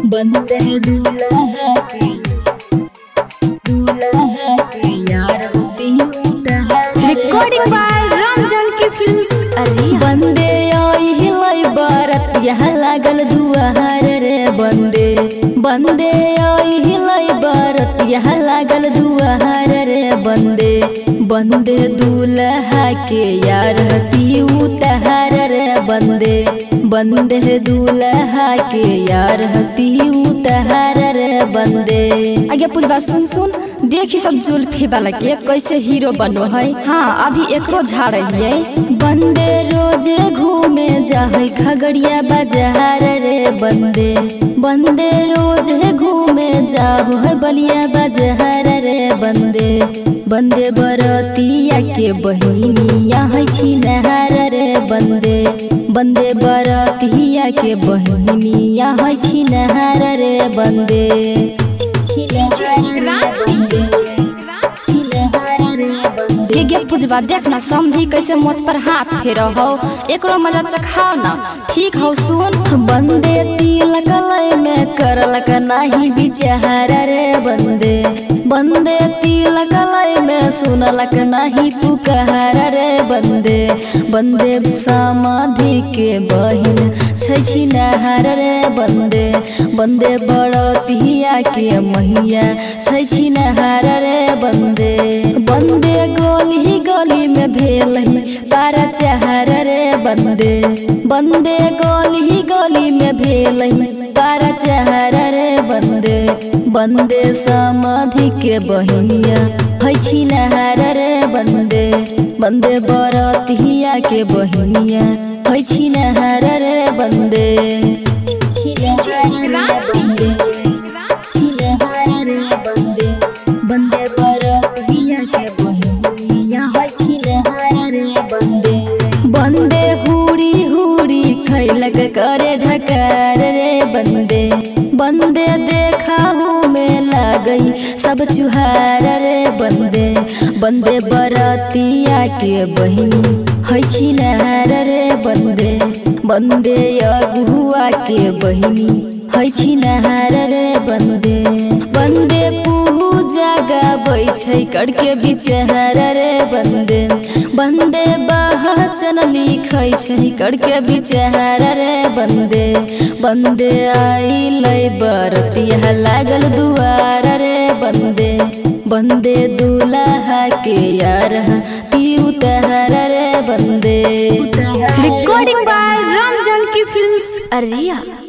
बंदे दूल्हा के यार होती रिकॉर्डिंग बाय रामजन की फिल्म्स अरिया। बंदे आई हिलाई बारत यहाँ लागल दुआर रे बंदे आई हिलाई बारत यहाँ लागल दुआर रे बंदे दूल्हा के यार हती उतार रे बंदे दूल्हा के यार हती उतार रे बंदे। आगे पूरी बात सुन देखी सब जुल्फी वाला के कैसे हीरो बनो है। हाँ अभी एकरो झाड़ है। बंदे रोजे घूमे जाए खगड़िया बाजार रे बंदे रोजे घूमे जाओ है बलिया बाजार रे बंदे बरतिया के बहिनिया है छिनहार रे बंदे बरतिया के बहिनिया है छिनहार रे बंदे। पूजवा देखना समझी कैसे मोच पर हाथ फेरो हो एकरो मजा चखाओ ना ठीक हो सुन। बंदे तिलक लय में करलक नाही बिचार रे बंदे तिलक लय में सुनलक नाही पुकार रे बंदे समाधि के बहिन छै छिनहार रे बंदे बड़तिया के मैया छै छिनहार रे बंदे गली में भेल तारा चाहर रे बंदे गली में भेल तारा चाहर रे बंदे समाधि के बहिनिया है छिनहार रे बंदे बरतिया के बहिनिया है छिनहार रे बंदे। बंदे हुरी खैलक करे ढकार रे बंदे देखाहू में लागई सब चुहार रे बंदे बरतिया के बहिनी है छिनहार रे बंदे अगुआ के बहिनी है छिनहार रे बंदे पूजा गाबै छै करके बिचार रे बंदे बहचन लिखै छै करके बिचार रे बंदे आइलै बरतिया लागल दुआर रे बंदे दूल्हा के यार ती उतार रे बंदे। रिकॉर्डिंग बाय रामजन की फिल्म्स अरिया।